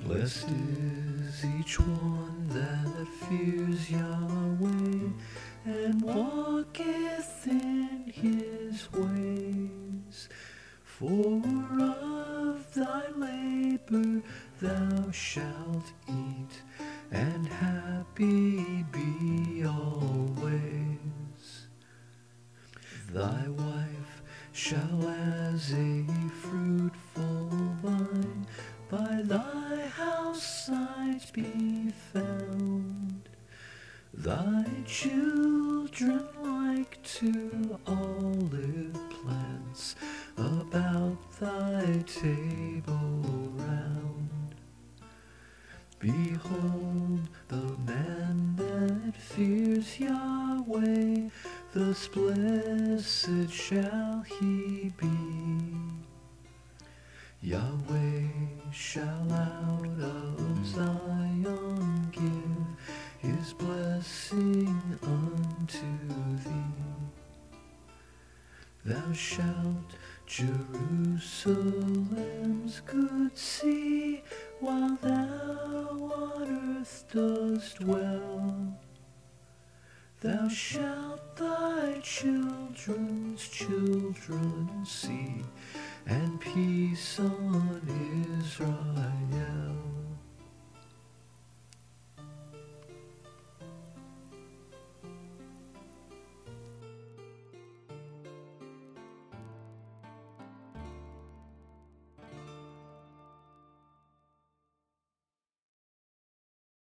Blessed is each one that fears Yahweh and walketh in his ways. For of thy labor thou shalt eat, and happy be always. Thy wife shall as a fruitful vine by thy house side be found, thy children like to olive plants about thy table round. Behold, the man that fears Yahweh, thus blessed shall he be. Yahweh shall out of Zion give his blessing unto thee. Thou shalt Jerusalem's good see, while thou on earth dost dwell. Thou shalt thy children's children see, and peace on Israel.